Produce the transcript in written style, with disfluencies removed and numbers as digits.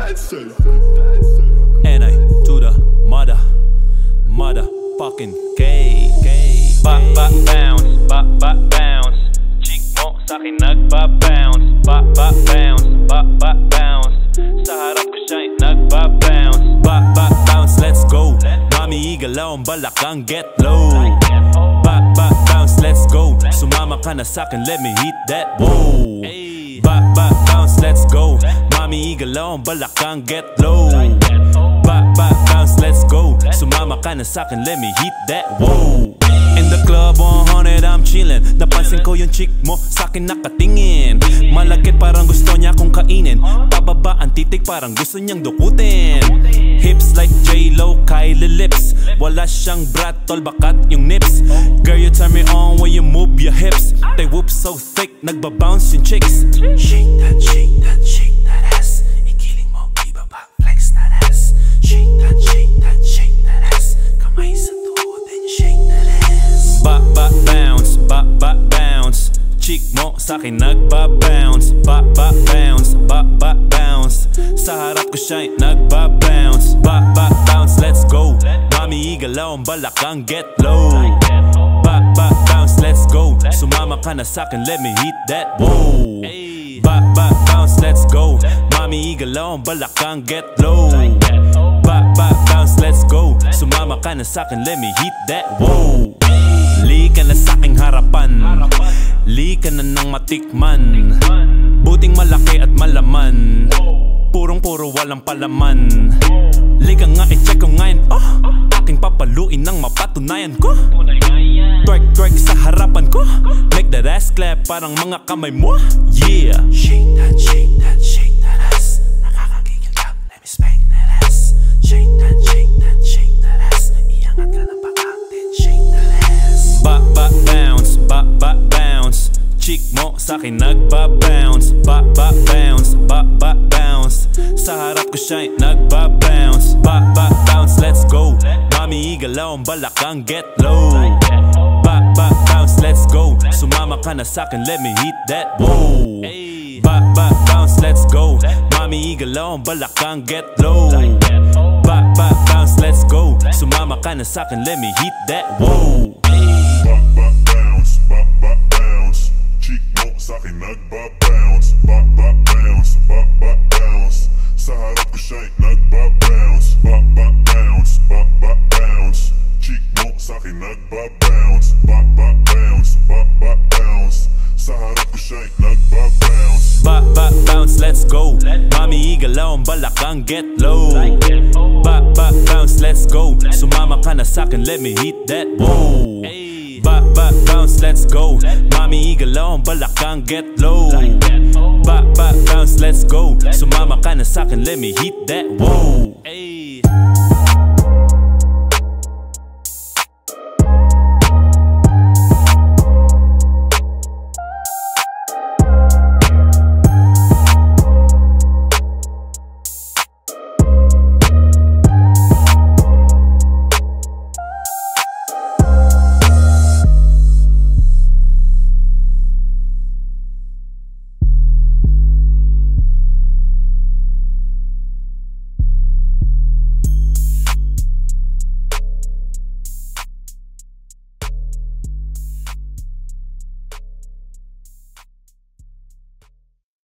NI to the motherfucking K. Bounce, bounce. Chick mo sa'kin nagba-bounce. Bounce, bounce. Sa harap ko siya'y nagba-bounce. Bounce, let's go. Mami, igalaw ang balakang, get low. Bounce, let's go. Sumama ka na sa'kin, let me hit that. Whoa. Bounce, let's go. Mami, igalaw ang balakang, get low. Bounce, let's go. Sumama ka na sa'kin, let me hit that. Whoa. In the club 100, I'm chillin'. Napansin ko yung chick mo sa'kin nakatingin. Malagkit parang gusto niya kong kainin. Pababa ang titig parang gusto niyang dukutin. Hips like J-Lo, Kylie lips. Wala siyang brat, tol bakat yung nips. Girl, you turn me on when you move your hips. They whoop so thick, nagbabounce yung chicks. Shake that, shake that, shake that ass. Ikiling mo, ibaba, flex that ass. Shake that, shake that, shake that ass. Kamay sa tuhod, then shake that ass. Bounce. Chick mo sa'kin nagba-bounce. Bounce. Sa harap ko siya'y nagba-bounce. Bounce, let's go. Mami, igalaw ang balakang, get low. Bounce, let's go. Sumama ka na sa'kin, let me hit that. Whoa. Bounce, let's go. Mami, igalaw ang balakang, get low. Bounce, let's go. Sumama ka na sa'kin, let me hit that. Whoa. Li ka na sa'king harapan. Li ka na nang matikman. Buting malaki at malaman. Puro walang palaman. Li ka nga i-check ko ngayon. Aking papaluin nang mapatunayan ko. Twerk sa harapan ko. Make that ass clap parang mga kamay mo. Yeah. Shake that, shake that, shake that ass. Nakakagigil ka, let me spank that ass. Shake that, shake that, shake that ass. Iangat ka na bakak, then shake that ass. Bounce. Chick mo sa'kin nagba-bounce. Bounce. Sa harap ko siya'y nagba-bounce. Bounce, let's go. Mami, igalaw ang balakang, get low. Bounce, let's go. Sumama ka na sa'kin, let me hit that. Whoa. Bounce, let's go. Mami, igalaw ang balakang, get low. Bounce, let's go. Sumama ka na sa'kin, let me hit that. Whoa. Bounce. Chick mo sa'kin nagba-bounce. Bounce. Sa harap ko siya'y nagba-bounce. Bounce. Chick mo sa'kin nagba-bounce. Bounce. Sa harap ko siya'y nagba-bounce. Bounce, let's go. Mami, igalaw ang balakang, get low. Bounce, let's go. Sumama ka na sa'kin, let me hit that. Whoa. Bounce, let's go. Mami, igalaw ang balakang, get low. Bounce, let's go. Sumama ka na sa'kin, let me hit that. Whoa.